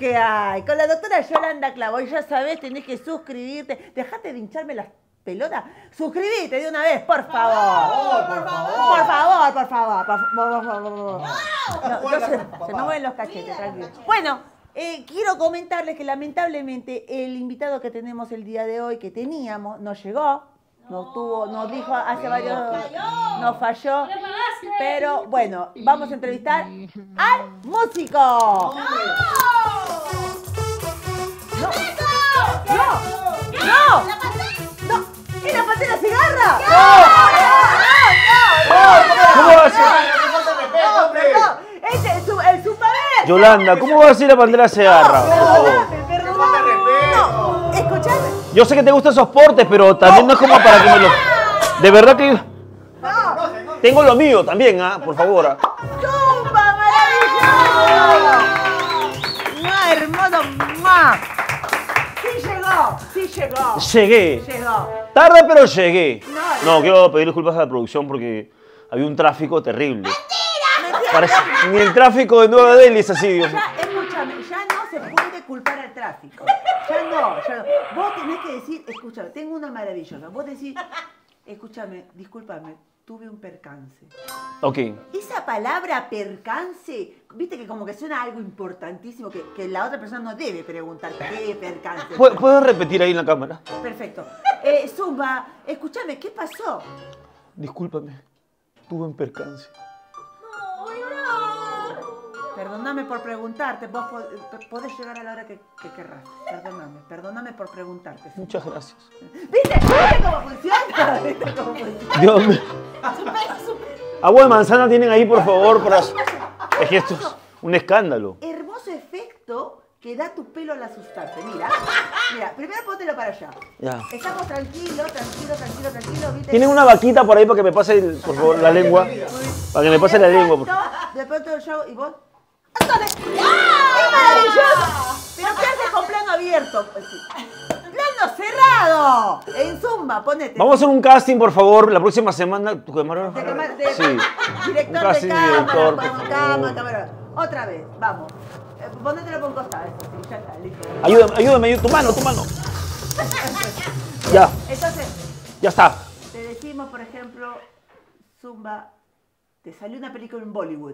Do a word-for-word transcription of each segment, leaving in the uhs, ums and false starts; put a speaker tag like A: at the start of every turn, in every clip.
A: que hay. Con la doctora Yolanda Clavo. Y ya sabés, tenés que suscribirte. Dejate de hincharme las pelotas. Suscribite de una vez, por favor.
B: Por favor.
A: Por favor, por favor. Por favor, por favor. No, yo se, se me mueven los cachetes, tranquilo. Bueno, eh, quiero comentarles que lamentablemente el invitado que tenemos el día de hoy, que teníamos, no llegó. Nos tuvo, nos dijo hace varios... Nos falló. Pero bueno, vamos a entrevistar al músico. ¡No! ¡No! ¡No! ¡No! ¡No! ¿Es la Pantera Cigarra? ¡No! ¡No! ¡No!
C: ¿Cómo va a ser?
A: ¡No! ¡Ese es su- el Superman!
C: Yolanda, ¿cómo va a ser la Pantera Cigarra? Por favor.
A: Perdóname, perdóname. No, escuchame.
C: Yo sé que te gustan esos portes, pero también no es como para que me lo... De verdad que... Tengo lo mío también, ¿ah? Por favor. ¿ah?
A: ¡Zumba, maravilloso! ¡Mua, hermoso! ¡Mua! ¡Sí llegó! ¡Sí llegó!
C: Llegué.
A: Llegó.
C: Tarde, pero llegué.
A: No,
C: No, quiero pedir disculpas a la producción porque había un tráfico terrible.
A: Mentira.
C: Parece... Ni el tráfico de Nueva Delhi es así, Dios.
A: Ya, escúchame, ya no se puede culpar al tráfico. Ya no, ya no. Vos tenés que decir, escúchame, tengo una maravillosa. Vos decís, escúchame, discúlpame, tuve un percance.
C: Ok.
A: Esa palabra percance, viste que como que suena algo importantísimo que, que la otra persona no debe preguntar qué percance.
C: ¿Pu- ¿Puedo repetir ahí en la cámara?
A: Perfecto. Eh, Zumba, escúchame, ¿qué pasó?
C: Discúlpame. Tuve un percance.
A: Perdóname por preguntarte, vos po- podés llegar a la hora que, que querrás. Perdóname, perdóname por preguntarte. Zumba.
C: Muchas gracias.
A: ¿Viste? ¿Viste cómo funciona? ¿Viste cómo funciona?
C: Dios mío. Agua de manzana tienen ahí, por favor, para... Es que esto es un escándalo.
A: Hermoso efecto que da tu pelo al asustarte. Mira, mira, primero póntelo para allá.
C: Ya.
A: Estamos tranquilos, tranquilos, tranquilos, tranquilos, ¿viste?
C: ¿Tienen una vaquita por ahí para que me pase, el- por favor, la lengua? Para que me pase la lengua, por favor.
A: De pronto yo y vos. ¡Entonces! ¡Es maravilloso! ¿Pero qué haces con plano abierto? ¡Plano cerrado! En Zumba, ponete.
C: Vamos a hacer un casting, por favor, la próxima semana. ¿Tu camarógrafo?
A: De cama- de-
C: Sí.
A: Director
C: Un casting
A: de
C: de
A: cámara,
C: director, por
A: ponemos
C: favor.
A: cámara, cámara. Otra vez, vamos. Eh, Ponételo por un costado, eso sí, ya está, listo.
C: Ayúdame, ayúdame, ayúdame. Tu mano, tu mano. Ya,
A: Entonces,
C: ya está.
A: te decimos, por ejemplo, Zumba, te salió una película en Bollywood.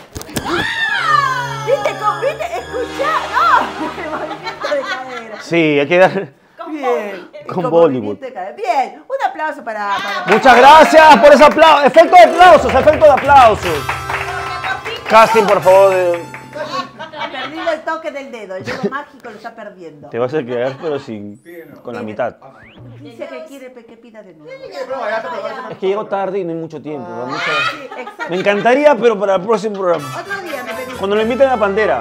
A: ¿Viste? cómo- ¿Viste? Escuchá, no, el movimiento de cadera.
C: Sí, hay que dar...
A: Bien.
C: Con Bollywood.
A: movimiento de cadera. Bien, un aplauso para... para...
C: Muchas gracias por ese aplauso. Efecto de aplausos, efecto de aplausos. Casting, por favor. de-
A: Ha perdido el toque del dedo, el dedo mágico lo está perdiendo.
C: Te vas a quedar, pero sin... con la mitad.
A: Dice que quiere pe- que pida de nuevo.
C: Es que llego tarde y no hay mucho tiempo. ¿no? Mucho-
A: Sí, exacto.
C: Me encantaría, pero para el próximo programa.
A: Otro día me pedís.
C: Cuando lo inviten a Pantera.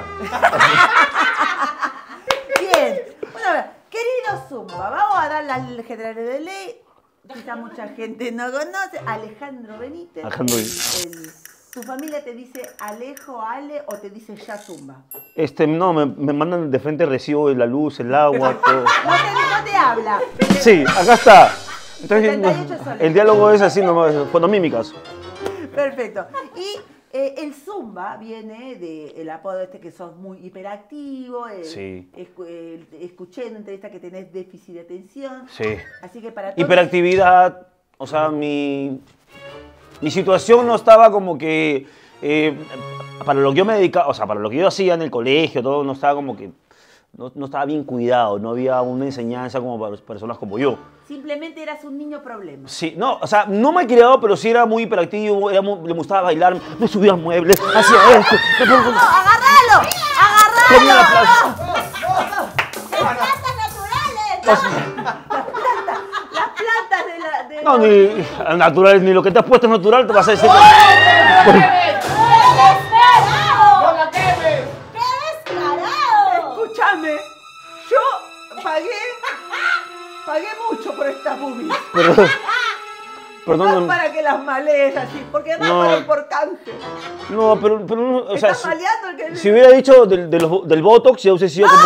A: Bien. Bueno, a ver, querido Zumba, vamos a dar las generales de ley. Quizá mucha gente no conoce. Alejandro Benítez.
C: Alejandro
A: El-
C: Benítez.
A: el- ¿Tu familia te dice Alejo, Ale o te dice ya Zumba?
C: Este, no, me, me mandan de frente el recibo de la luz, el agua, todo.
A: No te, no te habla.
C: Sí, acá está. Entonces,
A: setenta y ocho soles.
C: el diálogo es así nomás, fonomímicas.
A: Perfecto. Y eh, el Zumba viene del apodo este que sos muy hiperactivo. eh,
C: Sí.
A: escu- eh, escuché en una entrevista que tenés déficit de atención.
C: Sí.
A: Así que para todos...
C: Hiperactividad, o sea, mi, mi situación no estaba como que, eh, para lo que yo me dedicaba, o sea, para lo que yo hacía en el colegio, todo, no estaba como que, no, no estaba bien cuidado, no había una enseñanza como para personas como yo.
A: Simplemente eras un niño problema.
C: Sí, no, o sea, no me he criado, pero sí era muy hiperactivo, era muy- le gustaba bailar, me subía al mueble, hacía esto, me pongo-
A: ¡No, agárralo!
C: ponía la
A: ¡Agárralo!
C: plaza.
D: ¡Plantas naturales!
A: Las plantas, las plantas de la... De
C: No,
A: la-
C: ni natural, ni lo que te has puesto es natural, te vas a decir que...
D: ¡No la quemes! ¡Qué descarado!
A: Escúchame, yo pagué, pagué mucho por estas boobies.
C: Perdón,
A: No
C: perdón,
A: es para que las malees así, porque además
C: No.
A: fueron por canje.
C: no, pero, pero no, o sea,
A: Estás
C: si,
A: maleando el que...
C: si hubiera dicho del, de los- del Botox, ya hubiese sido como...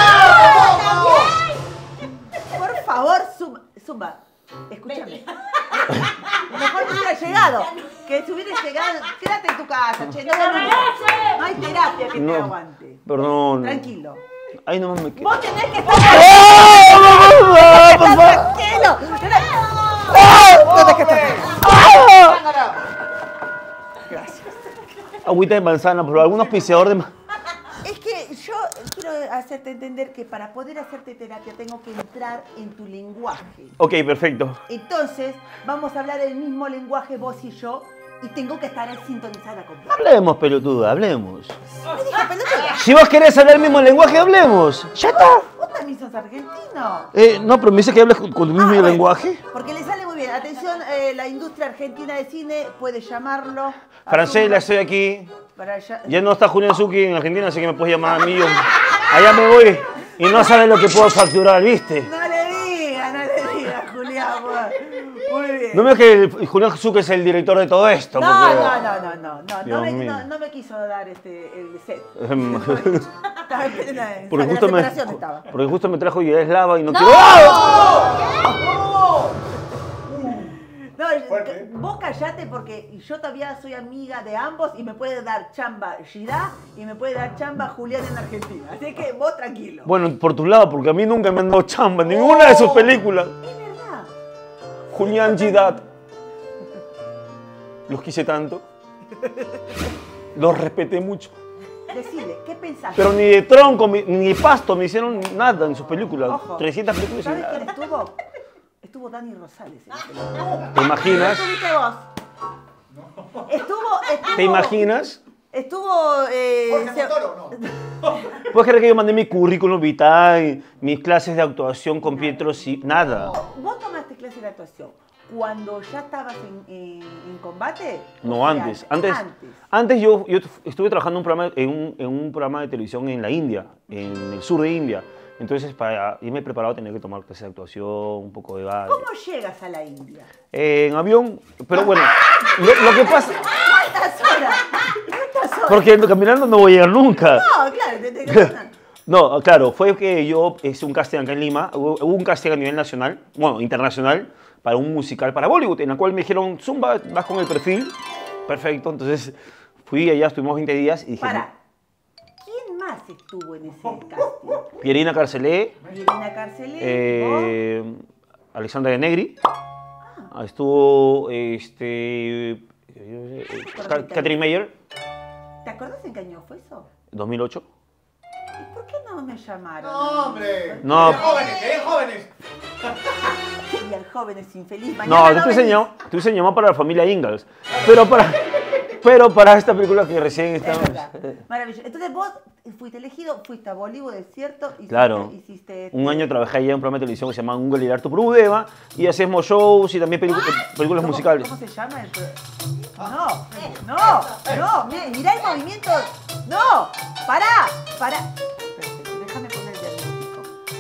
A: Por favor, Zumba, Zumba, escúchame. Mejor que hubiera llegado. Que si hubiera llegado, quédate en tu casa, che. No, no, no, no hay terapia que te
C: No,
A: aguante.
C: perdón.
A: Tranquilo.
C: ahí nomás me quedo.
A: Vos tenés que estar
C: ¡Ah! ¡Por favor!
A: tranquilo.
C: Tenés que estar. ¡Ah!
A: Gracias.
C: Agüita de manzana, pero algún auspiciador de... ma-
A: Es que yo quiero hacerte entender que para poder hacerte terapia tengo que entrar en tu lenguaje.
C: Ok, perfecto.
A: Entonces, vamos a hablar el mismo lenguaje vos y yo y tengo que estar sintonizada con vos.
C: Hablemos, pelotuda, hablemos.
A: Me dije, pelotuda,
C: Si vos querés hablar el mismo lenguaje, hablemos. Ya está.
A: vos también sos argentino.
C: Eh, no, pero me dice que hables con, con el mismo
A: Ah, bueno,
C: lenguaje.
A: Porque le sale muy bien. Atención, eh, la industria argentina de cine puede llamarlo. a
C: Francela,
A: su-
C: estoy aquí.
A: Para allá.
C: Ya no está Julián Zucchi en Argentina, así que me puedes llamar a mí. Yo- allá me voy y no sabes lo que puedo facturar, ¿viste?
A: No le digas, no le digas, Julián. pues. Muy bien.
C: No me digas que el- Julián Zucchi es el director de todo esto.
A: No,
C: porque-
A: no, no, no, no, no,
C: Dios
A: no, me,
C: mío.
A: no, no me quiso dar este, el set.
C: Em,
A: Estaba en plena-
C: porque,
A: en
C: justo
A: la
C: me,
A: separación estaba.
C: porque justo me trajo Yugoslava y no, quiero... ¡Ah!
A: No, vos callate porque yo todavía soy amiga de ambos y me puede dar chamba Girá y me puede dar chamba Julián en Argentina. Así que vos tranquilo.
C: Bueno, por tu lado, porque a mí nunca me han dado chamba en ninguna de sus películas.
A: Es verdad.
C: Julián Gidat. Los quise tanto. Los respeté mucho.
A: Decile, ¿qué pensás?
C: Pero ni de tronco, mi- ni de pasto me hicieron nada en sus películas.
A: Ojo.
C: trescientas películas y
A: ¿Sabes
C: nada.
A: quién estuvo? Estuvo Dani Rosales en la película.
C: ¿Te imaginas?
A: ¿No estuviste vos? Estuvo, estuvo...
C: ¿Te imaginas?
A: Estuvo... Eh,
B: Jorge
A: se-
B: Montoro, no.
C: ¿Puedes creer que yo mandé mi currículum vitae, mis clases de actuación con Pietro? Sí, nada.
A: ¿Vos tomaste clase de actuación cuando ya estabas en, en- en combate?
C: No,
A: ¿O fue
C: antes. Antes,
A: Antes.
C: antes yo, yo estuve trabajando en un, programa, en, un, en un programa de televisión en la India, en el sur de India. Entonces, para irme preparado tenía que tomar clases de actuación, un poco de baile.
A: ¿Cómo llegas a la India?
C: Eh, en avión, pero bueno, lo, lo que pasa...
A: ¿Cuántas horas? ¿Cuántas horas?
C: Porque caminando no voy a llegar nunca.
A: No, claro, te, te,
C: No, claro, fue que yo hice un casting acá en Lima, hubo, hubo un casting a nivel nacional, bueno, internacional, para un musical para Bollywood, en el cual me dijeron, Zumba, vas con el perfil, perfecto, entonces fui allá, estuvimos veinte días y dije,
A: Para, ¿quién más estuvo en ese casting?
C: Pierina Carcelé,
A: Irina Carcelé,
C: eh, Alexandra de Negri, estuvo, este, eh, Ca- Catherine Meyer,
A: ¿vos? ¿Te acordás en qué año fue eso?
C: dos mil ocho.
A: ¿Y por qué no me llamaron?
B: No, hombre.
C: No.
B: ¡Qué jóvenes, qué jóvenes!
A: Y el joven es infeliz.
C: No,
A: Mañana
C: te estoy
A: venís.
C: enseñando, te estoy enseñando para la familia Ingalls, pero para, pero para esta película que recién
A: Es
C: estamos...
A: verdad. Maravilloso. Entonces vos fuiste elegido, fuiste a Bollywood, ¿es cierto? Hiciste,
C: Claro.
A: Hiciste,
C: Un año trabajé allá en un programa de televisión que se llama Un Goliar tu Prudeva y hacemos shows y también pelicu- películas
A: ¿Cómo-
C: musicales.
A: ¿Cómo se llama el pro- No, no, no, mirá, mirá el movimiento. No, pará, pará. Perfecto, déjame poner el diagnóstico.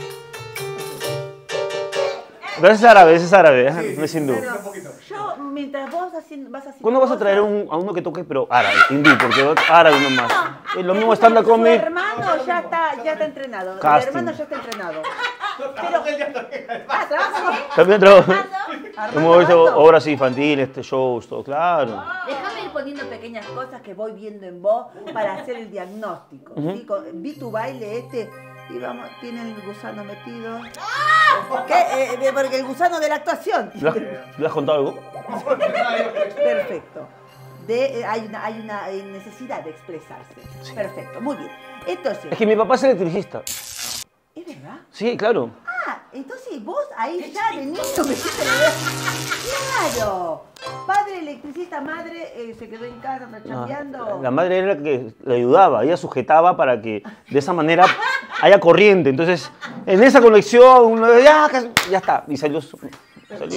C: Pero ese es árabe, ese es árabe, ¿eh?
B: Sí,
C: no es
B: sí,
C: hindú.
A: Pero
B: un poquito.
A: yo, mientras vos haciendo, vas haciendo
C: ¿Cuándo vas a traer
A: cosas-
C: un- a uno que toque, pero árabe, hindú? Porque árabe nomás. Es lo mismo stand-up
A: Su
C: comedy.
A: hermano ya está, ya está entrenado.
C: Casting.
A: El hermano ya está entrenado.
B: Pero el día también.
A: Ah, trabaja.
C: También trabajo.
A: Armando
C: Hemos hecho
A: Bando.
C: obras infantiles, este, shows, todo, claro.
A: Déjame ir poniendo pequeñas cosas que voy viendo en vos para hacer el diagnóstico. ¿sí? Con- vi tu baile este y vamos, tiene el gusano metido. ¿Qué? Eh, eh, porque el gusano de la actuación.
C: ¿Le has, le has contado algo?
A: Perfecto. De, eh, hay una, hay una eh, necesidad de expresarse. Perfecto, muy bien. Entonces,
C: Es que mi papá es electricista.
A: ¿es verdad?
C: Sí, claro.
A: Ah, entonces vos ahí ya de niño me hiciste la idea. ¡Claro! Padre electricista, madre eh, se quedó en casa rechambeando.
C: La madre era la que le ayudaba, ella sujetaba para que de esa manera haya corriente. Entonces, en esa conexión, uno, ya, ya está. Y salió. su- salió.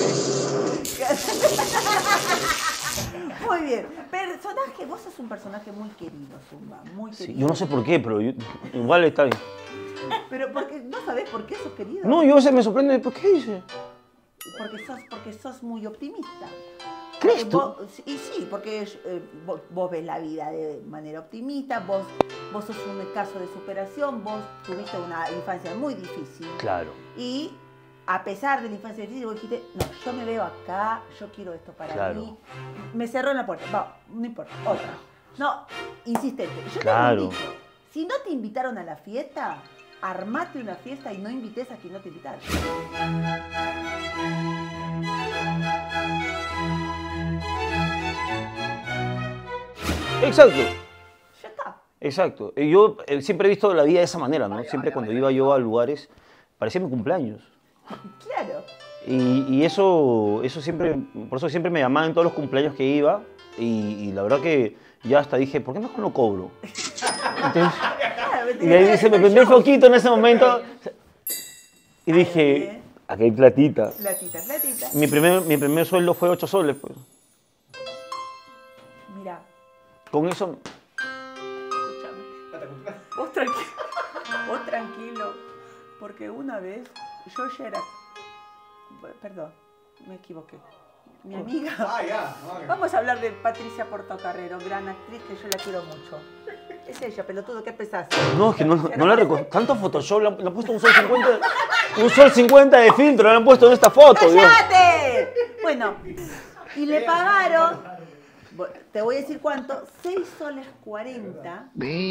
A: Muy bien. Personaje, vos sos un personaje muy querido, Zumba, muy
C: Sí,
A: querido.
C: yo no sé por qué, pero yo- igual está bien.
A: Pero porque no sabés por qué sos querido.
C: No, yo a veces me sorprende, ¿por qué dice?
A: Porque sos, porque sos muy optimista.
C: ¿Crees
A: Porque
C: tú?
A: vos- y sí, porque eh, vos, vos ves la vida de manera optimista, vos, vos sos un caso de superación, vos tuviste una infancia muy difícil.
C: Claro.
A: Y a pesar de la infancia difícil, vos dijiste, no, yo me veo acá, yo quiero esto para
C: Claro.
A: mí. Me cerró en la puerta, va, no importa, otra. No, insistente. Yo
C: Claro.
A: te invito. Si no te invitaron a la fiesta, armate una fiesta y no invites a quien no te invitaron.
C: Exacto.
A: Ya está.
C: Exacto. Y Yo eh, siempre he visto la vida de esa manera, ¿no? Siempre cuando iba yo a lugares, parecía mi cumpleaños.
A: Claro.
C: Y, y eso, eso siempre, por eso siempre me llamaban en todos los cumpleaños que iba. Y, y la verdad que ya hasta dije, ¿por qué mejor no cobro? Entonces, y ahí se me prendió el foquito en ese momento. Y dije, aquí hay platita.
A: Platita, platita.
C: Mi primer, mi primer sueldo fue ocho soles, pues.
A: Mira,
C: Con eso,
A: escúchame. Vos tranquilo, vos tranquilo, porque una vez yo ya era, perdón, me equivoqué. Mi amiga,
B: Ah, ya. No,
A: vamos a hablar de Patricia Portocarrero, gran actriz que yo la quiero mucho. Es ella, pelotudo, ¿qué pensás?
C: no, es que no, no la recuerdo. Tanto Photoshop, le han, le han puesto un sol cincuenta, un sol cincuenta de filtro, le han puesto en esta foto, Dios.
A: ¡Cállate! Bueno, y le pagaron, te voy a decir cuánto, seis soles cuarenta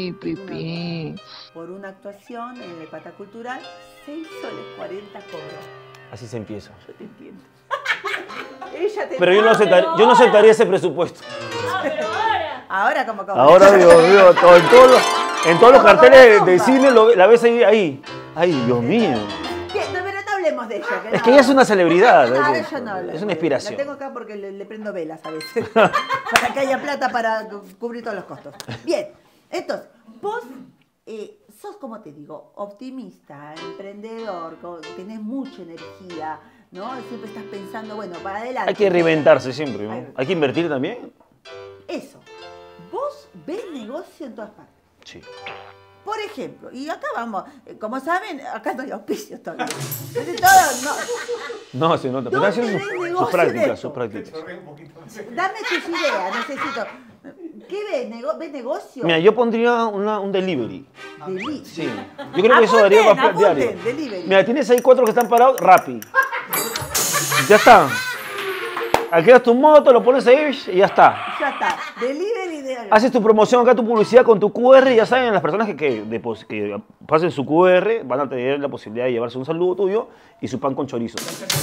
A: por una actuación en el Pata Cultural, seis soles cuarenta cobró.
C: Así se empieza.
A: Yo te entiendo. Ella te
C: Pero yo no, aceptaría, yo no aceptaría ese presupuesto.
D: Ah, pero ahora.
A: Ahora como cobra.
C: Ahora, Dios mío, todo- en todos los, en todos los
A: Como
C: carteles de,
A: bomba.
C: de cine lo, la ves ahí, ahí. Ay, Dios mío.
A: ¿Qué? No, pero no hablemos de ella.
C: Es que ella es una celebridad.
A: No,
C: es,
A: ella no habla.
C: es una inspiración.
A: La tengo acá porque le, le prendo velas a veces. Para que haya plata para cu- cubrir todos los costos. Bien, entonces, vos eh, sos, como te digo, optimista, emprendedor, co- tenés mucha energía, ¿no? Siempre estás pensando, bueno, para adelante.
C: Hay que reinventarse siempre, ¿no?
A: Ay.
C: Hay que invertir también.
A: Eso. Vos ves negocio en todas partes.
C: Sí.
A: Por ejemplo, y acá vamos, eh, como saben, acá no hay auspicios todavía. Entonces, todo, no,
C: No, se nota. Pero
A: ¿Dónde
C: hacen
A: ves
C: sus,
A: negocio
C: sus
A: en
C: prácticas,
A: esto?
C: sus prácticas.
B: Sonríe un poquito.
A: dame tus ideas, necesito. ¿Qué ves? Nego- ¿Ves negocio?
C: Mira, yo pondría una, un delivery.
A: Deli-
C: Sí. Yo creo que eso daría
A: Apunten,
C: para
A: apunten,
C: diario.
A: delivery.
C: Mira, tienes ahí cuatro que están parados, Rappi. Ya está. Alquilas tu moto, lo pones ahí y ya está.
A: Ya está. Delivery de...
C: Haces tu promoción acá, tu publicidad con tu Q R y ya saben, las personas que, que, depos- que pasen su Q R van a tener la posibilidad de llevarse un saludo tuyo y su pan con chorizo.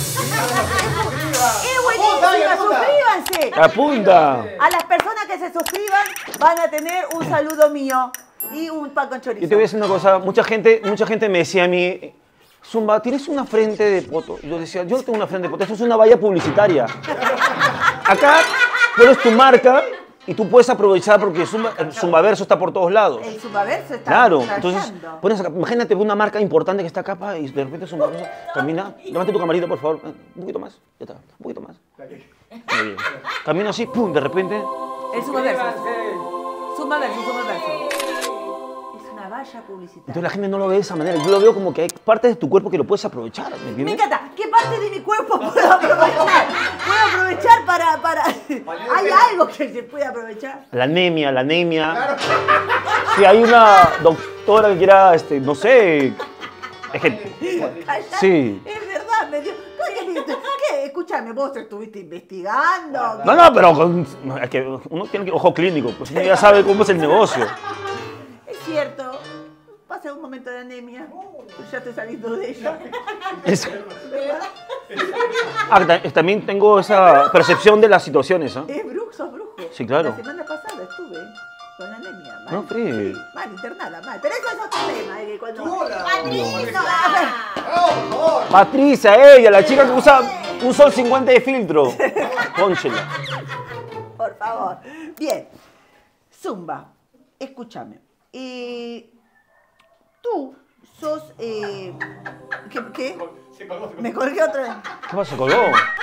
A: ¡Es buenísima! ¡Suscríbanse!
C: ¡Apunta!
A: A las personas que se suscriban van a tener un saludo mío y un pan con chorizo.
C: Yo te voy a decir una cosa, mucha gente, mucha gente me decía a mí, Zumba, ¿tienes una frente de poto? Y yo decía, yo no tengo una frente de poto, eso es una valla publicitaria. Acá pones tu marca y tú puedes aprovechar porque Zumba, el Zumbaverso está por todos lados.
A: El Zumbaverso está
C: Claro,
A: estallando.
C: entonces pones acá, imagínate una marca importante que está acá pa, y de repente Zumbaverso camina, levanta tu camarita por favor, un poquito más, ya está, un poquito más. Muy bien. Camina así, pum, de repente,
A: El Zumbaverso. Zumbaverso, Zumbaverso. Es una valla publicitaria.
C: entonces la gente no lo ve de esa manera, yo lo veo como que hay partes de tu cuerpo que lo puedes aprovechar, ¿me
A: Me
C: entiendes?
A: encanta. ¿Qué parte de mi cuerpo puedo aprovechar? Puedo aprovechar para... para... ¿Hay algo que se puede aprovechar?
C: La anemia, la anemia. Si hay una doctora que quiera, este, no sé, es que,
A: Cállate.
C: sí.
A: Es verdad, me dio... ¿Qué? ¿Qué? Escúchame, vos estuviste investigando.
C: No, no, pero con- no, es que uno tiene que, ojo clínico, pues uno ya sabe cómo es el negocio.
A: Es cierto. Pasé un momento de anemia. Pero ya estoy saliendo de ella.
C: Es-
A: ¿Verdad?
C: ah, ta- también tengo esa percepción de las situaciones, ¿ah?
A: Es brujo, sos brujo.
C: Sí, claro.
A: La semana pasada estuve con anemia. Mal.
C: No, Fri.
A: Sí, mal, internada, mal. Pero eso es otro tema. eh, que cuando...
B: ¡Hola!
D: Patricia.
B: ¡Oh, por favor!
C: Patricia, ella, la chica que usa un sol cincuenta de filtro. Pónchela.
A: Por favor. Bien. Zumba, escúchame. Eh, tú sos... Eh, ¿qué, ¿Qué?
B: Se colgó, se colgó.
A: Me colgué otra vez.
C: ¿Qué pasa, colgó?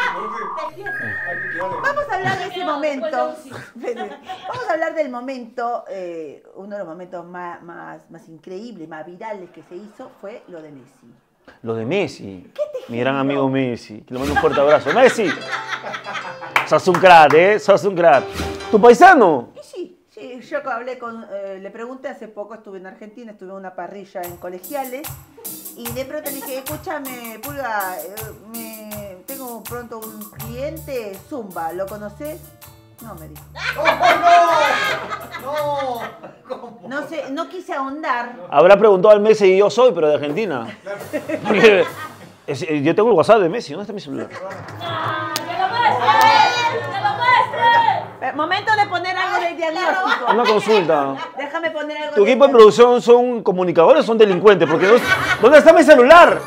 A: Vamos a hablar de ese momento. Vamos a hablar del momento, eh, uno de los momentos más, más, más increíbles, más virales que se hizo fue lo de Messi.
C: Lo de Messi. Mi gran amigo Messi. Que le mando un fuerte abrazo. Messi. Sos un crack, ¿eh? Sos un crack. ¿Tu paisano?
A: Y sí, sí, yo hablé con, eh, le pregunté hace poco, estuve en Argentina, estuve en una parrilla en Colegiales, y de pronto le dije, escúchame, Pulga, eh, me, tengo pronto un cliente, Zumba, ¿lo conoces? No, me dijo.
B: No. ¿Cómo?
A: No sé, no quise ahondar.
C: Habrá preguntado al Messi y yo soy, pero de Argentina. Porque es- yo tengo el WhatsApp de Messi, ¿dónde está mi celular?
D: ¡Que lo muestre! ¡Que lo muestre!
A: Eh, Momento de poner algo de diagnóstico.
C: Una consulta.
A: Déjame poner algo
C: ¿Tu
A: de
C: equipo de producción son comunicadores o son delincuentes? Porque ¿dónde- ¿dónde está mi celular?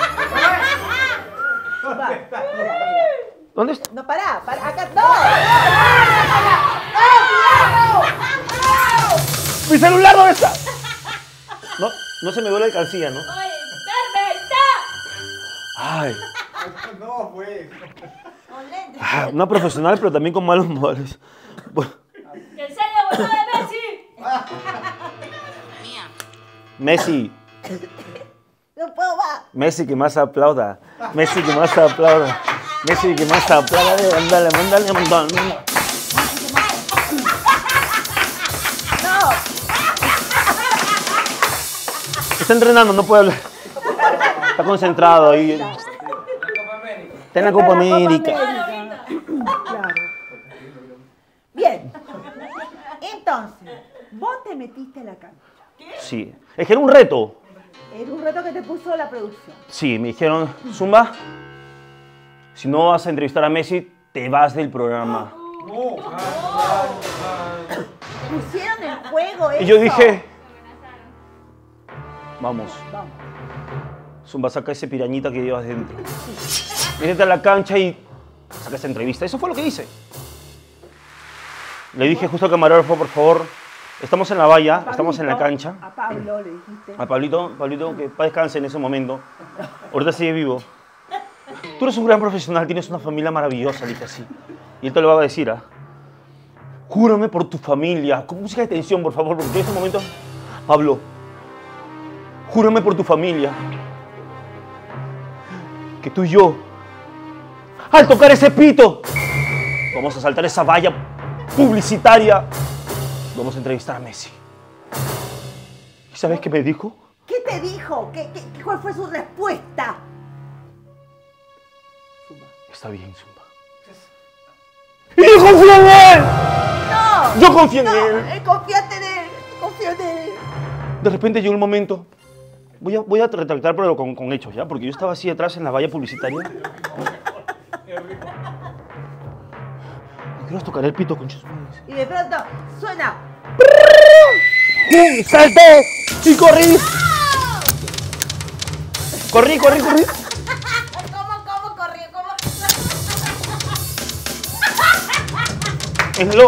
A: Va, mira, mira.
C: ¿Dónde está?
A: No, pará, pará, acá. ¡No! ¡No! ¡No! ¡No!
C: ¿Mi celular dónde está? No, no se me ve la alcancía, ¿no?
D: Oye, Carmen, está.
C: Ay,
B: No, pues.
D: Con lentes.
C: ah, una profesional, pero también con malos modales. Bueno,
D: Que enseñe el botón de Messi.
C: Messi,
A: No puedo más.
C: Messi que más aplauda. Messi que más aplauda. Messi que más aplauda. Mándale, mándale, mándale.
A: No.
C: Está entrenando, no puede hablar. Está concentrado ahí. Está en la Copa América.
A: Claro. Bien. Entonces, vos te metiste a la cancha.
C: Sí. Es que era un reto.
A: Era un reto que te puso la producción.
C: Sí, me dijeron, Zumba, si no vas a entrevistar a Messi, te vas del programa.
B: No.
A: Pusieron en juego eso.
C: Y yo dije, vamos,
A: Vamos.
C: Zumba, saca ese pirañita que llevas dentro. Métete a la cancha y saca esa entrevista. Eso fue lo que hice. Le dije justo al camarógrafo, por favor, estamos en la valla, estamos en la
A: Pablito,
C: cancha.
A: A Pablo le dijiste.
C: A Pablito, Pablito, que para descanse en ese momento. Ahorita sigue vivo. Tú eres un gran profesional, tienes una familia maravillosa, le dije así. Y él te lo va a decir, ¿ah? Júrame por tu familia. Con música de tensión, por favor, porque en ese momento... Pablo, júrame por tu familia. Que tú y yo, al tocar ese pito, vamos a saltar esa valla publicitaria. Vamos a entrevistar a Messi. ¿Y sabes qué me dijo?
A: ¿Qué te dijo? ¿Qué, qué, ¿Cuál fue su respuesta? Zumba.
C: Está bien, Zumba. ¡Y yo confío en él!
A: ¡No!
C: Yo confío en
A: no,
C: él.
A: eh, Confíate en él. Confío en él.
C: De repente llegó un momento. Voy a, voy a retractar, pero con, con hechos, ¿ya? Porque yo estaba así atrás en la valla publicitaria. ¿No quieres tocar el pito, con sus madres?
A: Y de pronto suena.
C: ¡Pum! ¡Salté! ¡Y corrí! ¡Corrí, corrí, corrí!
D: ¿Cómo, cómo corrió? ¿Cómo?
C: En lo...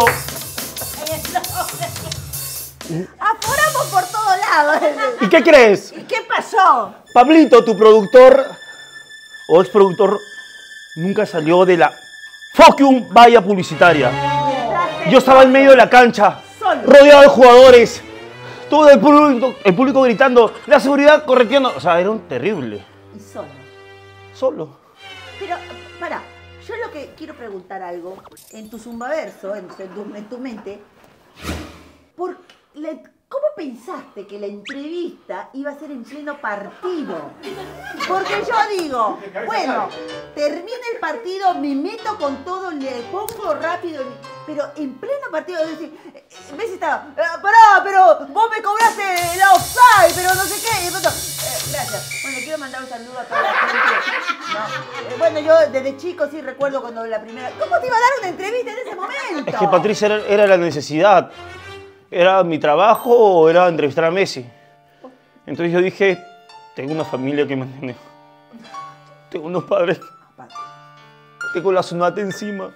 A: Aforamos por todos lados.
C: ¿Y qué crees?
A: ¿Y qué pasó?
C: Pablito, tu productor o ex productor, nunca salió de la fucking valla publicitaria. Yo estaba en medio de la cancha,
A: Solo.
C: rodeado de jugadores, todo el público, el público gritando, la seguridad correteando. O sea, era un terrible.
A: Y solo.
C: Solo.
A: Pero, para, yo lo que quiero preguntar algo, en tu zumbaverso, en, en tu, en tu mente, ¿por le- ¿cómo pensaste que la entrevista iba a ser en pleno partido? Porque yo digo, bueno, termina el partido, me meto con todo, le pongo rápido, pero en pleno partido, es decir, eh, Messi estaba, eh, pará, pero vos me cobraste la offside, pero no sé qué, y de pronto, eh, gracias. Bueno, quiero mandar un saludo a toda la gente. ¿No? Eh, bueno, yo desde chico sí recuerdo cuando la primera, ¿cómo te iba a dar una entrevista en ese momento?
C: Es que Patricia era, era la necesidad. ¿Era mi trabajo o era entrevistar a Messi? Entonces yo dije, tengo una familia que mantiene. Tengo unos padres. Tengo la sonata encima.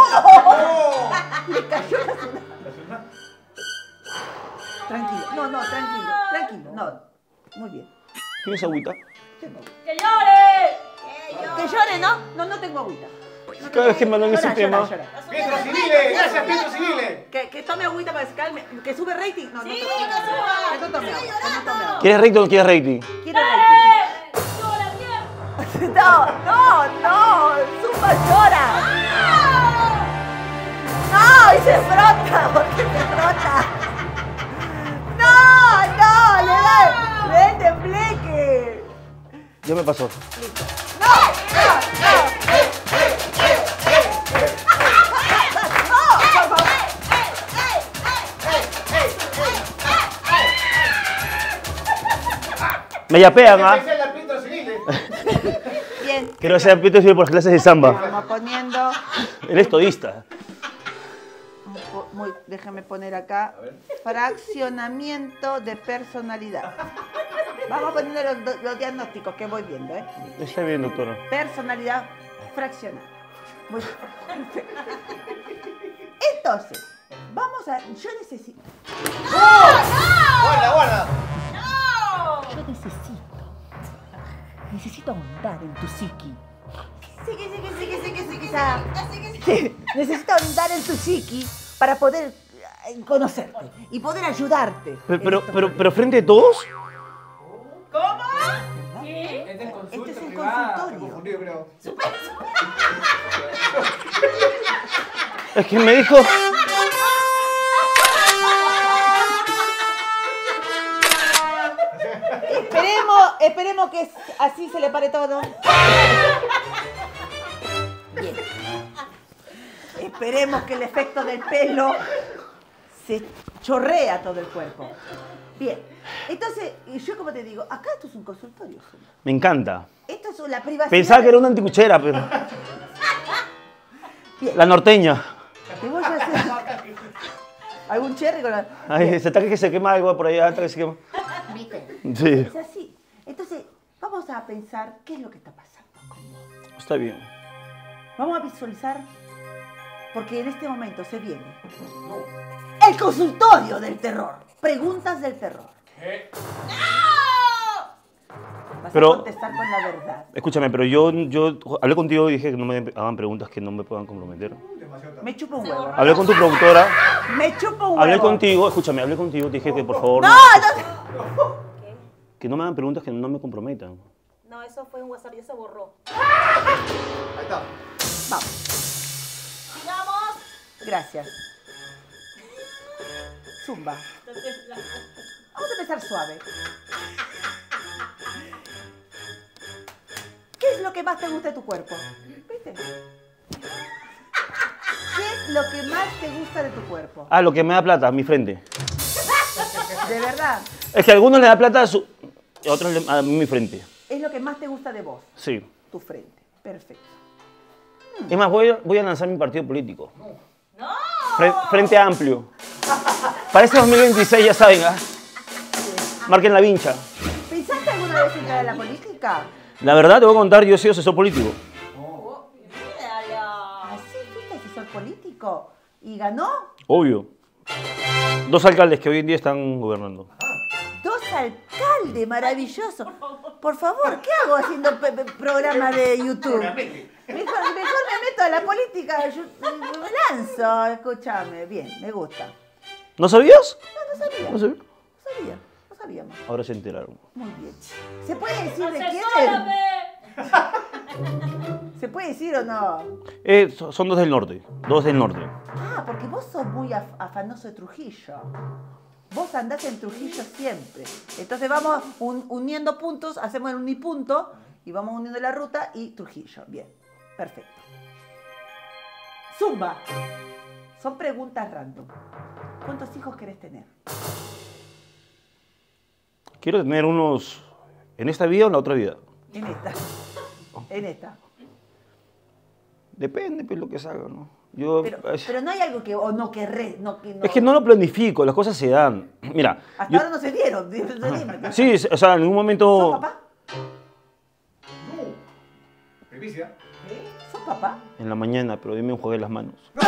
A: Le cayó la sonata. Tranquilo, no, no, tranquilo, tranquilo, no. Muy bien.
C: ¿Tienes agüita?
A: Tengo.
D: ¡Que llore!
A: Que llore, ¿no? No, no tengo agüita. No
C: Cada vez que me hablan
A: Llora,
C: ese
A: llora,
C: tema.
A: llora.
B: Pietro Civile, gracias Pietro Civile.
A: Que, que tome agüita para que se calme. Que sube rating. No, no,
D: Sí,
A: no,
D: que suba.
A: Que no tome agua, que no tome agua.
C: ¿Quieres rating o no quieres rating?
A: Quiero
D: ¡Dale!
A: rating.
D: ¡Llora, tiempo!
A: No, no, no. Zumba llora. No, y se frota. ¿Por qué se frota? No, no, le da, le da el tembleque.
C: Ya me pasó.
A: No, no, no. No, por favor.
C: Me yapean, ¿ah?
B: Ese es el árbitro civil. eh.
A: Bien.
C: Quiero ser árbitro civil por clases de samba.
A: Vamos poniendo.
C: Eres todista.
A: Muy, déjame poner acá. Fraccionamiento de personalidad. Vamos poniendo los, los diagnósticos que voy viendo, ¿eh?
C: Está bien, doctora.
A: Personalidad fraccionada. Muy bien. Entonces, vamos a. Yo necesito.
B: Guarda, guarda.
A: Yo necesito. Necesito ahondar en tu psiqui. Sigue, sigue, sigue, sigue, sigue. O sea, sí, necesito ahondar en tu psiqui para poder eh, conocerte y poder ayudarte.
C: Pero, pero,
A: en
C: pero,
A: esto.
C: pero frente a todos.
D: ¿Qué?
B: Este es consulta
A: Este es el
B: privada.
A: consultorio.
B: Me confundí, creo.
C: Es que me dijo.
A: Esperemos, esperemos que así se le pare todo. Bien. Esperemos que el efecto del pelo se chorrea todo el cuerpo. Bien. Entonces, yo como te digo, acá esto es un consultorio.
C: Me encanta.
A: Esto es la privacidad.
C: Pensaba que era una anticuchera, pero.
A: Bien.
C: La norteña.
A: ¿Qué voy a hacer? ¿Algún cherry con la...?
C: Ay,
A: Bien.
C: ese ataque que se quema algo por ahí, hasta que se quema.
A: ¿Viste?
C: Sí,
A: Es así. Entonces, vamos a pensar qué es lo que está pasando con vos.
C: está bien.
A: Vamos a visualizar, porque en este momento se viene el consultorio del terror. Preguntas del terror. Vas
C: Pero-
A: a contestar con la verdad.
C: Escúchame, pero yo, yo hablé contigo y dije que no me hagan preguntas que no me puedan comprometer.
A: Me chupa un huevo.
C: Hablé con tu productora,
A: Me chupa un huevo.
C: hablé contigo, escúchame, hablé contigo, te dije que por favor
A: No,
C: no,
A: no.
D: ¿Qué?
C: que no me hagan preguntas que no me comprometan.
D: No, eso fue un WhatsApp, ya se borró.
B: Ahí está.
A: Vamos.
D: Sigamos.
A: Gracias. Zumba. Vamos a empezar suave. ¿Qué es lo que más te gusta de tu cuerpo? ¿Viste? ¿Qué es lo que más te gusta de tu cuerpo?
C: Ah, lo que me da plata, mi frente.
A: De verdad,
C: Es que a algunos le da plata a, su, a otros le- a mi frente.
A: es lo que más te gusta de vos,
C: Sí.
A: tu frente. Perfecto.
C: Es más, voy a, voy a lanzar mi partido político. Fre- Frente Amplio. Para este dos mil veintiséis, ya saben, ¿ah? Marquen la vincha.
A: ¿Pensaste alguna vez entrar a la política?
C: La verdad, te voy a contar, yo he sido asesor político.
D: Mírala.
A: ¿Así fuiste asesor político? ¿Y ganó?
C: Obvio. Dos alcaldes que hoy en día están gobernando.
A: Dos alcaldes, maravilloso. Por favor, ¿qué hago haciendo pe- pe- programa de YouTube? Mejor, mejor me meto a la política, yo me lanzo, escúchame. Bien, me gusta.
C: ¿No sabías?
A: No, no sabía,
C: No sabía.
A: no sabía, no sabíamos.
C: Ahora se enteraron.
A: Muy bien. ¿Se puede decir de quién es?
D: ¡Asesórame!
A: ¿Se puede decir o no?
C: Eh, so- son dos del norte. Dos del norte.
A: Ah, porque vos sos muy af- afanoso de Trujillo. Vos andás en Trujillo siempre. Entonces vamos un- uniendo puntos, hacemos el unipunto y vamos uniendo la ruta y Trujillo. Bien, perfecto. Zumba. Son preguntas random. ¿Cuántos hijos querés tener?
C: Quiero tener unos en esta vida o en la otra vida.
A: En esta. En esta.
C: Depende, pues, lo que salga, ¿no? Yo,
A: Pero,
C: es,
A: pero no hay algo que o no querrés. No, que no.
C: es que no lo planifico, las cosas se dan. Mira,
A: Hasta
C: yo-
A: ahora no se dieron. Dime, dime.
C: sí, o sea, en algún
A: ¿Sos
C: momento...
A: papá?
B: No. Primicia.
A: ¿Eh? ¿Sos papá?
C: En la mañana, pero dime enjuague las manos.
A: ¡Sos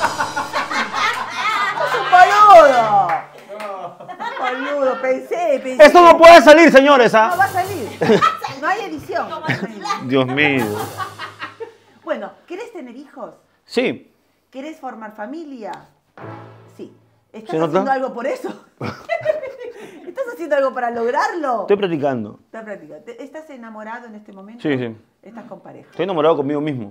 A: un boludo! Boludo, pensé, pensé.
C: ¡Esto no puede salir, señores!
A: No
C: ¿ah?
A: va a salir. No hay edición.
C: Dios mío.
A: Bueno, ¿querés tener hijos?
C: Sí,
A: ¿Querés formar familia? Sí. ¿Estás
C: ¿Se nota?
A: haciendo algo por eso? ¿Estás haciendo algo para lograrlo?
C: estoy practicando.
A: Estás practicando. ¿Te- ¿Estás enamorado en este momento?
C: Sí, sí.
A: ¿Estás con pareja?
C: Estoy enamorado conmigo mismo.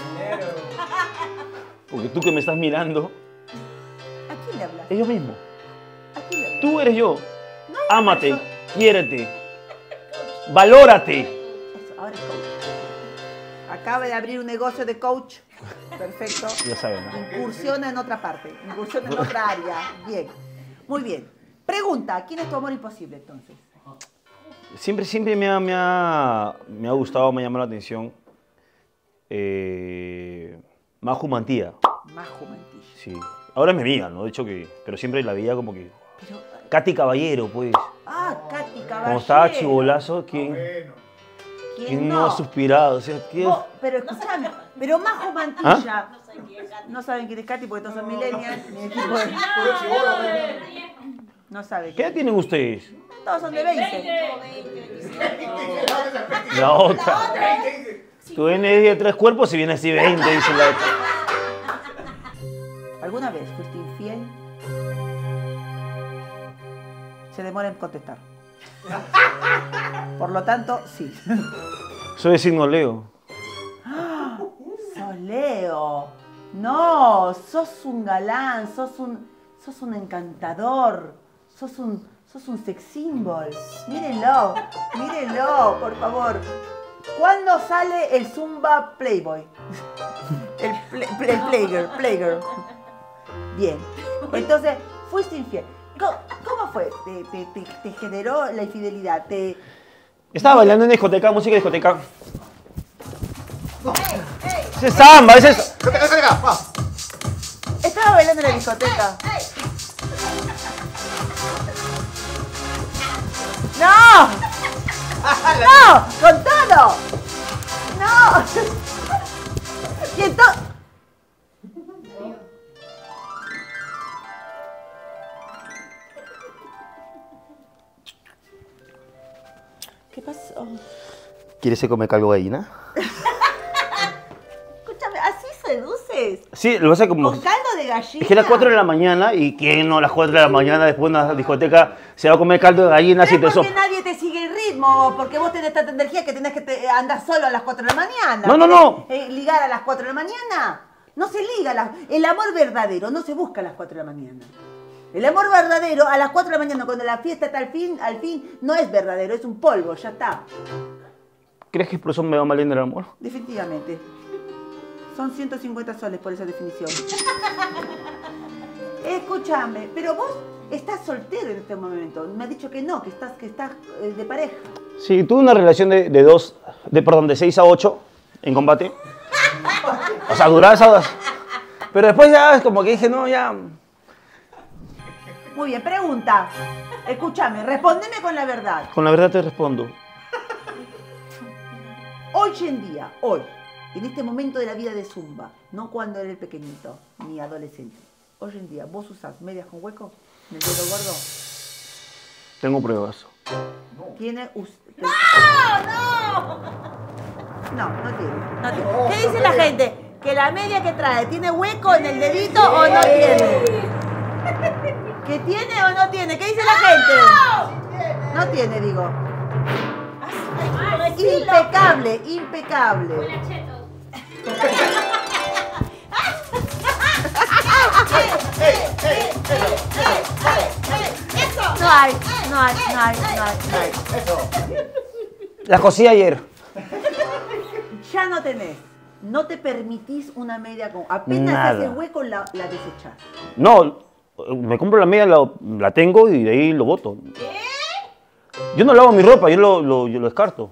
C: Porque tú que me estás mirando,
A: ¿A quién le hablas?
C: es yo mismo.
A: ¿A quién le hablas?
C: Tú eres yo.
A: No hay
C: Ámate,
A: persona-
C: quiérete, valórate.
A: Eso, ahora es coach. Acaba de abrir un negocio de coach. Perfecto.
C: Ya saben, ¿no?
A: Incursiona en otra parte. Incursiona en otra área. Bien. Muy bien. Pregunta, ¿quién es tu amor imposible entonces?
C: Siempre, siempre me ha, me ha, me ha gustado, me ha llamado la atención. Eh, Maju Mantilla.
A: Maju Mantilla.
C: Sí. Ahora es mi amiga, ¿no? De hecho que... Pero siempre la veía como que...
A: Pero,
C: Katy Caballero, pues.
A: ah, Katy Caballero.
C: Como estaba chibolazo, ¿quién,
B: Bueno.
C: ¿quién no ha suspirado? O sea, ¿quién?
A: Vos, pero escúchame, pero Majo Mantilla.
C: ¿Ah?
A: No saben quién es Katy porque todos son millennials. Mi equipo de-
B: Puro chibolo, bueno.
A: no sabe
C: ¿Qué edad tienen ustedes?
A: Todos son de veinte.
C: La otra. Tú vienes de tres cuerpos y vienes así veinte, dice la otra.
A: ¿Alguna vez fuiste infiel? Se demora en contestar. Por lo tanto, sí.
C: Soy de signo Leo.
A: Sos Leo. No, sos un galán, sos un, sos un encantador, sos un, sos un sex symbol. Mírenlo, mírenlo, por favor. ¿Cuándo sale el Zumba Playboy? El, play, play, Playgirl, Playgirl. Bien. Entonces, fuiste infiel. ¿Cómo, cómo fue? ¿Te, te, te, te generó la infidelidad? ¿Te...
C: Estaba bailando en discoteca, música de discoteca. Ese es samba, ese es...
B: Cállate, cállate, va.
A: Estaba bailando en la discoteca. ¡No! ¡No! ¡Con todo! ¡No! Y entonces... ¿Qué pasó?
C: ¿Quieres que come caldo de gallina?
A: Escúchame, ¿así seduces?
C: Sí, lo que pasa es como...
A: ¿Con caldo de gallina?
C: Es que a las cuatro de la mañana, y quién no a las cuatro de la mañana después de una discoteca se va a comer caldo de gallina si
A: Pero
C: te
A: es porque
C: sopa.
A: nadie te sigue el ritmo, porque vos tenés tanta energía que tenés que te- andar solo a las cuatro de la mañana.
C: No, no,
A: ¿Querés,
C: no.
A: eh, ligar a las cuatro de la mañana? No se liga, a las- el amor verdadero no se busca a las cuatro de la mañana. El amor verdadero a las cuatro de la mañana, cuando la fiesta está al fin, al fin, no es verdadero, es un polvo, ya está.
C: ¿Crees que por eso me va mal en el amor?
A: Definitivamente. Son ciento cincuenta soles por esa definición. Escúchame, pero vos estás soltero en este momento. Me has dicho que no, que estás, que estás eh, de pareja.
C: Sí, tuve una relación de, de dos, de, perdón, de seis a ocho en combate. O sea, duraba esas dos. Pero después ya como que dije, no, ya...
A: Muy bien, pregunta. Escúchame, respóndeme con la verdad.
C: Con la verdad te respondo.
A: Hoy en día, hoy, en este momento de la vida de Zumba, no cuando eres pequeñito ni adolescente, hoy en día, ¿vos usás medias con hueco en el dedo gordo?
C: Tengo pruebas.
A: ¿Tiene us-
D: ¡No!
A: No, no tiene, no tiene. ¿Qué dice la gente? ¿Que la media que trae tiene hueco en el dedito o no tiene? ¿Que tiene o no tiene? ¿Qué dice la gente? No tiene, digo. Impecable, impecable.
D: Huele a chetos.
A: No hay, no hay, no hay, no hay, no hay.
C: La cosí ayer.
A: Ya no tenés. No te permitís una media con... Apenas
C: Nada.
A: hace hueco, la, la desechás.
C: No, me compro la media, la, la tengo y de ahí lo boto. Yo no lavo mi ropa, yo lo, lo, yo lo descarto.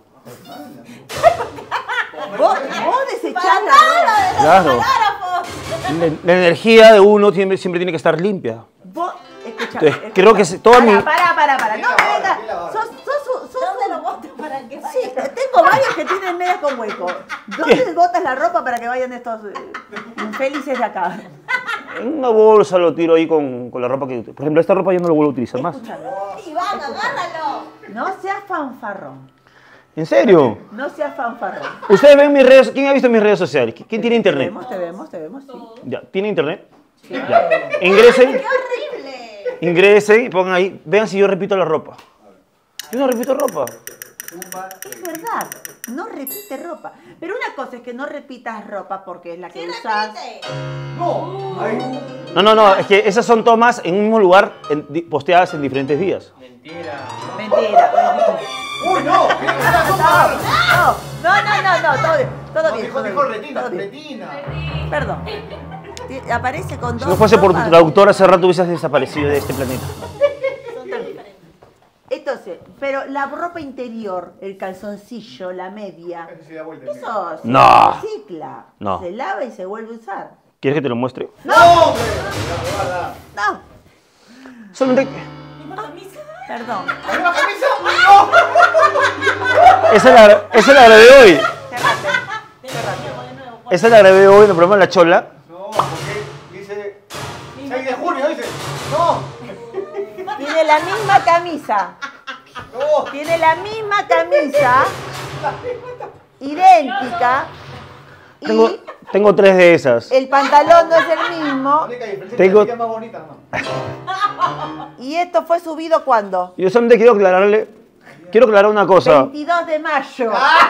A: Vos, vos desechás la ropa.
C: Claro. La, la energía de uno siempre, siempre tiene que estar limpia.
A: Vos, escuchame.
C: Entonces, creo que se- toda
A: para,
C: mi-
A: para, para, para. No me
B: ¿Quién la
A: vengas.
B: va?
A: Sos, sos, sos, ¿Dónde lo botas para que vaya? Sí, tengo varios que tienen medias con hueco. ¿Dónde botas la ropa para que vayan estos eh, infelices de acá?
C: En una bolsa lo tiro ahí con, con la ropa que... Por ejemplo, esta ropa yo no la vuelvo a utilizar más.
A: Escúchame.
D: Iván, agárralo.
A: No seas fanfarrón.
C: ¿En serio?
A: No seas fanfarrón.
C: Ustedes ven mis redes... ¿Quién ha visto mis redes sociales? ¿Quién tiene
A: Te
C: internet?
A: vemos, te vemos, te vemos, sí.
C: Ya, ¿tiene internet? Ya. Ingresen,
D: ¡Qué horrible!
C: ingresen y pongan ahí. Vean si yo repito la ropa. Yo no repito ropa.
A: Es verdad, no repite ropa. Pero una cosa es que no repitas ropa porque es la que
D: ¡Sí
A: usas.
D: repite!
B: No. Ahí.
C: No, no, no. Es que esas son tomas en un mismo lugar, en- di- posteadas en diferentes días.
E: Mentira.
A: Mentira.
B: Uy, no. ¿Qué es eso?
A: No, no, no, no, no, todo bien, todo
B: No,
A: bien.
B: dijo,
A: todo
B: dijo
A: bien,
B: retina,
A: todo bien.
B: retina.
A: Perdón. Ti- Aparece con dos.
C: Si no fuese por tu
A: ropas.
C: traductor, hace rato hubieses desaparecido de este planeta.
A: Entonces, pero la ropa interior, el calzoncillo, la media,
B: Ese se da vuelta.
A: eso se
C: No.
A: recicla,
C: No.
A: se lava y se vuelve a usar.
C: ¿Quieres que te lo muestre?
B: ¡No, hombre! La huevada.
A: No,
C: Solamente...
D: ¿Misma camisa?
A: perdón.
B: ¿La misma camisa?
C: Esa la, esa la grabé hoy.
A: Cerrate.
D: De nuevo, de nuevo.
C: Esa la grabé hoy en el programa La Chola.
B: No, porque dice seis de junio, dice. No,
A: Tiene la misma camisa.
B: no.
A: Tiene la misma camisa, idéntica, y
C: Tengo, tengo tres de esas.
A: el pantalón no es el mismo.
B: La única diferencia
C: Tengo-
B: es que es más bonita, nomás.
A: ¿Y esto fue subido cuándo?
C: Yo solamente quiero aclararle, quiero aclarar una cosa.
A: veintidós de mayo.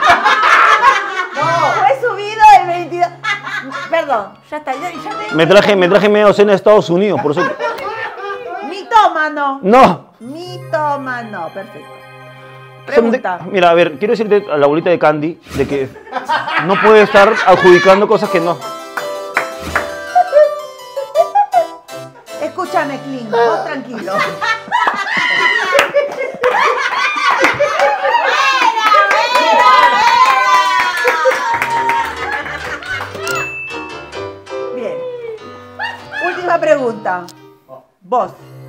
B: No.
A: Fue subido el veintidós. Perdón, ya está. Ya, ya te-
C: Me traje, me traje media docena de Estados Unidos, por eso.
A: Mitómano.
C: No.
A: Mitómano, perfecto.
C: Solamente-
A: Pregunta.
C: mira, a ver, quiero decirte a la bolita de Candy de que no puede estar adjudicando cosas que no.
A: Escúchame, Clint, vos tranquilo. Bien. Última pregunta. Vos,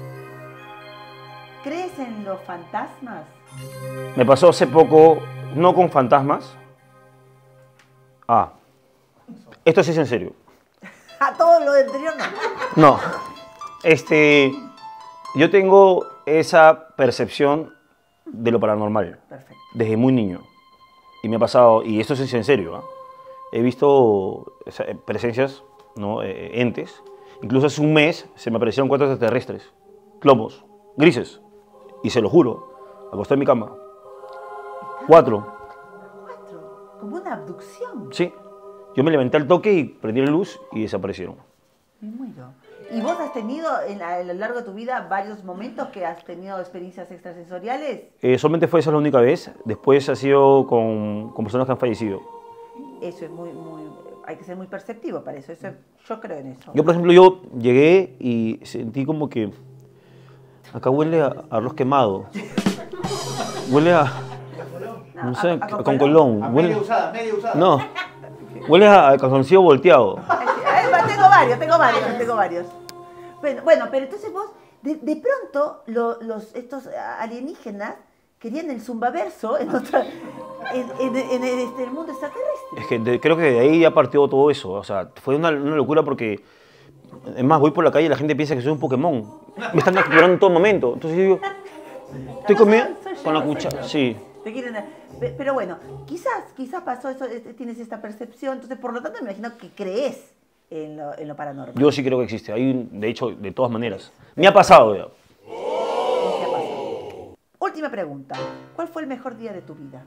A: ¿crees en los fantasmas?
C: Me pasó hace poco, no con fantasmas. Ah, esto sí es en serio.
A: A todo lo anterior no.
C: No, este, yo tengo esa percepción de lo paranormal
A: Perfecto.
C: desde muy niño. Y me ha pasado, y esto sí es en serio, ¿ah? He visto o sea, presencias, ¿no? Eh, entes. Incluso hace un mes se me aparecieron cuatro extraterrestres, globos, grises. Y se lo juro, acosté en mi cama. Cuatro,
A: Cuatro. Como una abducción.
C: sí. Yo me levanté al toque y prendí la luz y desaparecieron.
A: Me muero. ¿Y vos has tenido en la- a lo largo de tu vida varios momentos que has tenido experiencias extrasensoriales?
C: Eh, solamente fue esa la única vez. Después ha sido con, con personas que han fallecido.
A: Eso es muy, muy, hay que ser muy perceptivo para eso. Eso es- yo creo en eso.
C: Yo, por ejemplo, yo llegué y sentí como que acá huele a arroz quemado. Huele a, no sé,
A: a- a
C: con
A: Colón.
C: colón.
B: A
C: Huele,
B: media usada, media usada.
C: no, huele a, a calzoncillo volteado.
A: Ay, sí, tengo varios, tengo varios, tengo varios. Bueno, bueno, pero entonces vos, de, de pronto, lo- los, estos alienígenas querían el zumbaverso en, otra, en, en- en el, este, el mundo extraterrestre.
C: Es que de- creo que de ahí ya partió todo eso. O sea, fue una, una locura porque, es más, voy por la calle y la gente piensa que soy un Pokémon. Me están capturando en todo momento. Entonces yo digo, estoy comiendo
A: Soy yo,
C: con la
A: soy
C: cuchara.
A: yo.
C: Sí.
A: Te quieren- pe- Pero bueno, quizás, quizás pasó eso, este, tienes esta percepción, entonces por lo tanto me imagino que crees en lo, en lo paranormal.
C: Yo sí creo que existe. Hay, un- de hecho, de todas maneras. Me ha pasado ya.
A: ¿Qué ha pasado? Última pregunta. ¿Cuál fue el mejor día de tu vida?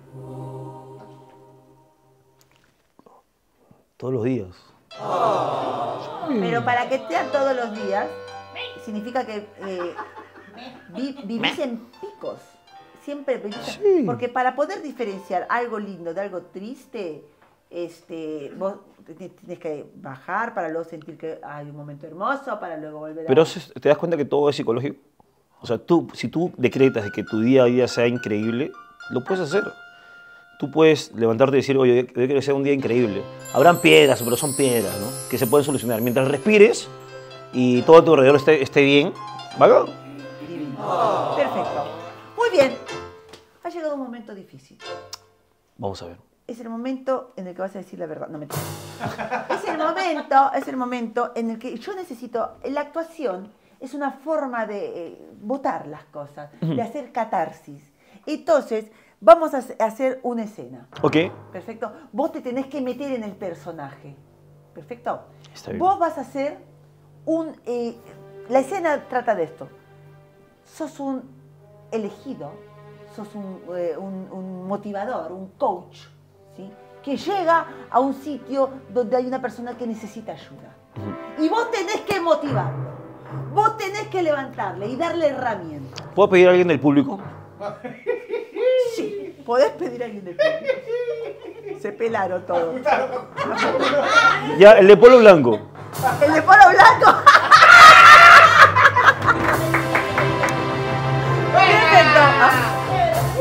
C: Todos los días.
A: Pero para que sean todos los días, significa que eh, vi- vivís en picos. Siempre vivís en-
C: Sí.
A: Porque para poder diferenciar algo lindo de algo triste, este, vos te- te- tienes que bajar para luego sentir que hay un momento hermoso, para luego volver a...
C: Pero se- te das cuenta que todo es psicológico. O sea, tú, si tú decretas de que tu día a día sea increíble, lo puedes hacer. Tú puedes levantarte y decir, oye, hoy quiero que sea un día increíble. Habrán piedras, pero son piedras, ¿no? Que se pueden solucionar. Mientras respires y todo a tu alrededor esté, esté bien, ¿vale?
A: Divino. Perfecto. Muy bien. Ha llegado un momento difícil.
C: Vamos a ver.
A: Es el momento en el que vas a decir la verdad. No me Es el momento, es el momento en el que yo necesito. La actuación es una forma de eh, botar las cosas, de hacer catarsis. Entonces, vamos a hace- a hacer una escena.
C: Ok.
A: Perfecto. Vos te tenés que meter en el personaje. Perfecto.
C: Está bien.
A: Vos vas a hacer un. eh, la escena trata de esto. Sos un elegido, sos un, eh, un- un motivador, un coach, ¿sí? Que llega a un sitio donde hay una persona que necesita ayuda. Y vos tenés que motivarlo. Vos tenés que levantarle y darle herramientas.
C: ¿Puedo pedir a alguien del público?
A: Sí, podés pedir a alguien de público. Se pelaron todos.
C: Ya, el de polo blanco.
A: El de polo blanco. Perfecto. Ah,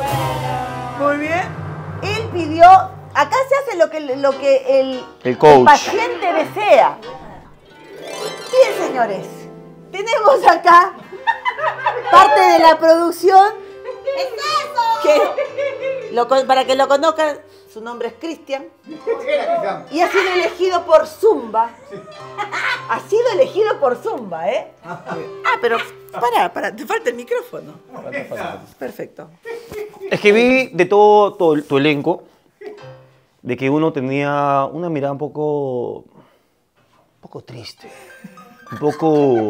A: el,
C: El coach.
A: el paciente desea. Bien, señores, tenemos acá parte de la producción.
D: ¿Qué es eso?
A: Que lo con- para que lo conozcan, su nombre es Cristian y ha sido elegido por Zumba. Ha sido elegido por Zumba, ¿eh? Ah, pero para, para, te falta el micrófono. Perfecto.
C: Es que vi de todo, todo el- tu elenco de que uno tenía una mirada un poco, un poco triste, un poco...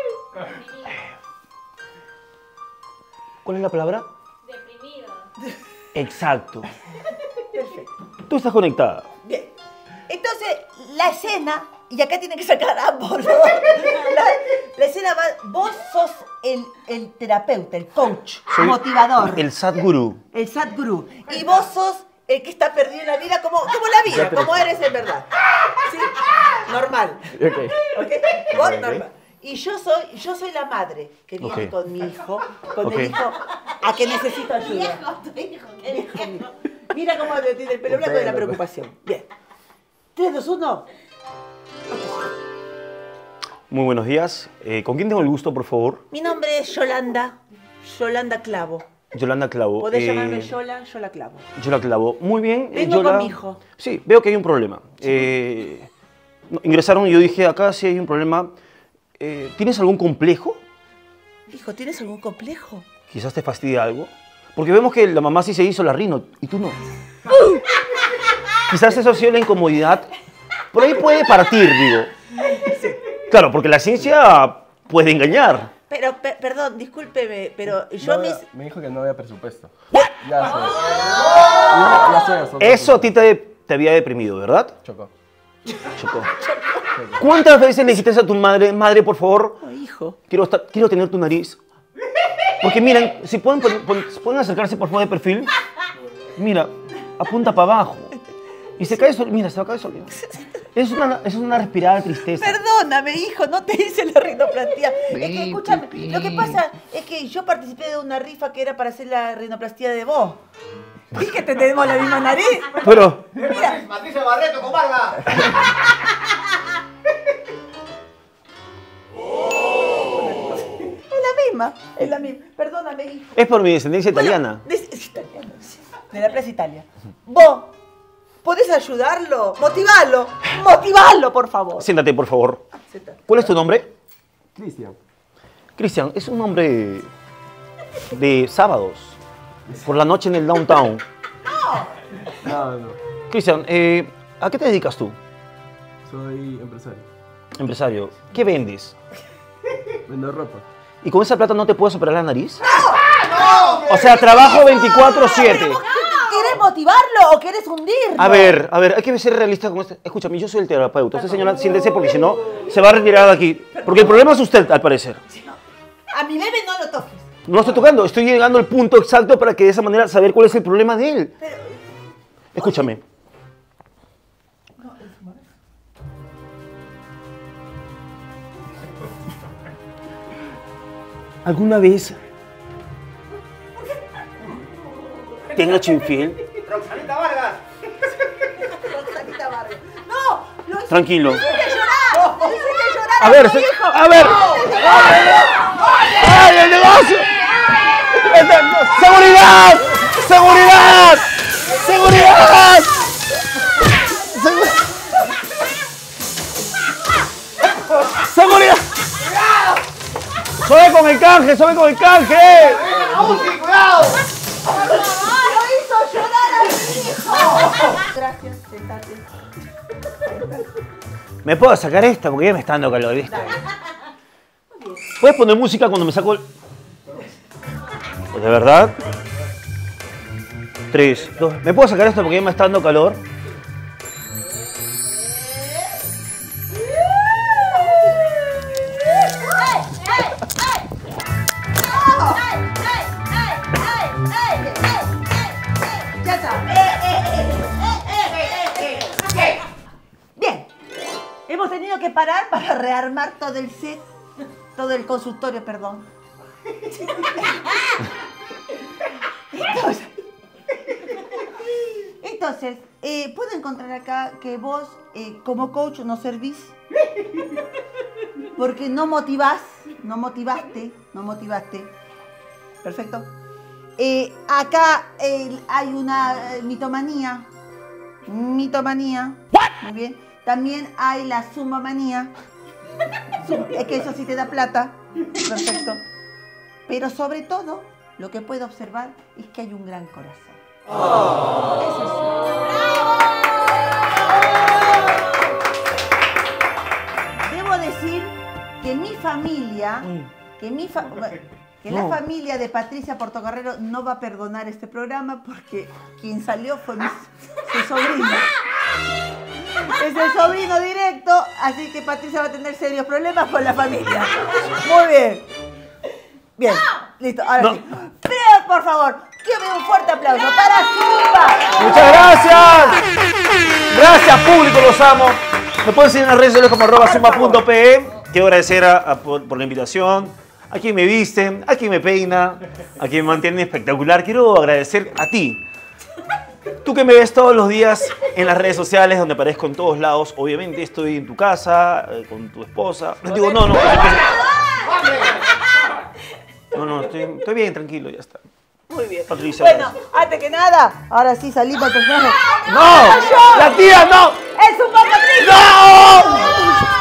C: ¿Cuál es la palabra?
D: Deprimido.
C: Exacto.
A: Perfecto.
C: Tú estás conectada.
A: Bien. Entonces, la escena, y acá tienen que sacar ambos, ¿no? La, la escena va, vos sos el, el terapeuta, el coach,
C: Soy
A: motivador, el,
C: El Sadhguru.
A: Sadhguru. Y vos sos el que está perdido en la vida como, como la vida, como eres en verdad. ¿Sí? Normal.
E: Ok.
A: ¿Ok? Vos
C: Ok.
A: normal. Y yo soy, yo soy la madre que viene
C: Ok.
A: con mi hijo, con
C: Ok.
A: el hijo a que necesito ayuda.
D: Viejo, tu hijo, qué
A: Viejo,
D: viejo.
A: mira. Mira cómo le tiene el pelo blanco de la preocupación. Bien. tres, dos, uno.
C: Muy buenos días. Eh, ¿Con quién tengo el gusto, por favor?
A: Mi nombre es Yolanda, Yolanda Clavo.
C: Yolanda Clavo.
A: Podés
C: Eh,
A: llamarme Yola, Yola Clavo.
C: Yola Clavo. Muy bien. eh,
A: Vengo
C: Yola-
A: con mi hijo.
C: Sí, veo que hay un problema. Eh, no, ingresaron y yo dije, acá sí hay un problema. Eh, ¿Tienes algún complejo?
A: Hijo, ¿tienes algún complejo?
C: Quizás te fastidia algo. Porque vemos que la mamá sí se hizo la rino y tú no. Quizás eso ha sido la incomodidad. Por ahí puede partir, digo. Claro, porque la ciencia puede engañar.
A: Pero, pe- perdón, discúlpeme, pero yo
E: No
A: mis...
E: había- me dijo que no había presupuesto. Ya sé. Ya, ya sé. nosotros-
C: Eso a ti te, te había deprimido, ¿verdad?
E: Chocó.
C: Chocó. ¿Cuántas veces le dijiste a tu madre, madre, por favor,
A: Oh, hijo.
C: quiero, estar- quiero tener tu nariz? Porque miren, si pueden, pon- pon- pueden acercarse por favor de perfil, mira, apunta para abajo. Y se cae sol, mira, se va a caer solito. Es una, es una respirada de tristeza.
A: Perdóname, hijo, no te hice la rinoplastia. Es que, escúchame, lo que pasa es que yo participé de una rifa que era para hacer la rinoplastia de vos. ¿Y que tenemos la misma nariz?
C: Pero,
A: Mira.
B: Patricia Barreto, comarla.
A: Es la misma, es la misma. Perdóname, hijo.
C: es por mi descendencia italiana.
A: Bueno, de, es italiano, sí. De la Plaza Italia. Vos, ¿podés ayudarlo? Motivarlo. Motivarlo, por favor.
C: Siéntate, por favor.
A: Siéntate.
C: ¿Cuál es tu nombre?
E: Cristian.
C: Cristian, es un nombre de sábados, por la noche en el downtown.
E: No, no.
C: Cristian, eh, ¿a qué te dedicas tú?
E: Soy empresario.
C: Empresario. ¿Qué vendes?
E: Vendo ropa.
C: ¿Y con esa plata no te puedes operar la nariz? O sea, trabajo veinticuatro siete.
A: ¿Quieres motivarlo o quieres hundirlo?
C: A ver, a ver, hay que ser realista con este. Escúchame, yo soy el terapeuta. Usted, señora, siéntese porque si no, se va a retirar de aquí. Porque el problema es usted, al parecer.
A: A mi bebé no lo toques.
C: No lo estoy tocando, estoy llegando al punto exacto para que de esa manera saber cuál es el problema de él. Escúchame. ¿Alguna vez te han hecho infiel?
B: Roxanita Vargas.
A: Roxanita Vargas. No, lo hiciste
C: Tranquilo.
A: llorar. Lo hiciste llorar.
C: A ver,
A: mi
C: se-
A: hijo.
C: a ver. ¡Ay, el negocio! Este- ¡Seguridad! ¡Seguridad! ¡Seguridad! Segu- ¡Seguridad! ¡Sobe con el canje! ¡Sobe con el canje!
B: ¡Uzi, cuidado!
A: Lo hizo llorar a mi hijo. Gracias, sentate.
C: ¿Me puedo sacar esta? Porque ya me está dando calor, ¿viste? ¿Puedes poner música cuando me saco el...? ¿De verdad? Tres, dos... ¿Me puedo sacar esto porque ya me está dando calor?
A: Ya está. Eh, eh, eh, eh, eh, eh, eh. Bien. Hemos tenido que parar para rearmar todo el set, todo el consultorio, perdón. Entonces, Entonces, eh, puedo encontrar acá que vos, eh, como coach, no servís. Porque no motivás, no motivaste, no motivaste. Perfecto. Eh, acá eh, hay una eh, mitomanía. Mitomanía. Muy bien. También hay la sumamanía. Es que eso sí te da plata. Perfecto. Pero sobre todo, lo que puedo observar es que hay un gran corazón. Oh. Eso sí. Debo decir que mi familia, que mi fa que la familia de Patricia Portocarrero no va a perdonar este programa porque quien salió fue mi, su sobrino. Es el sobrino directo, así que Patricia va a tener serios problemas con la familia. Muy bien. Bien, listo, ahora no. sí. Pero, por favor, quiero un fuerte aplauso para Zumba.
C: Muchas gracias. Gracias, público, los amo. Me pueden seguir en las redes sociales como arroba zumba punto pe. Quiero agradecer a, a, por, por la invitación. A quien me viste, a quien me peina, a quien me mantiene espectacular. Quiero agradecer a ti. Tú que me ves todos los días en las redes sociales, donde aparezco en todos lados. Obviamente estoy en tu casa, eh, con tu esposa. No digo, no, no. No, no, estoy, estoy bien, tranquilo, ya está.
A: Muy bien.
C: Patricia,
A: bueno,
C: gracias.
A: antes que nada, ahora sí salimos al personaje.
C: ¡No! ¡La tía, no!
A: ¡Es un Patricia!
C: ¡No!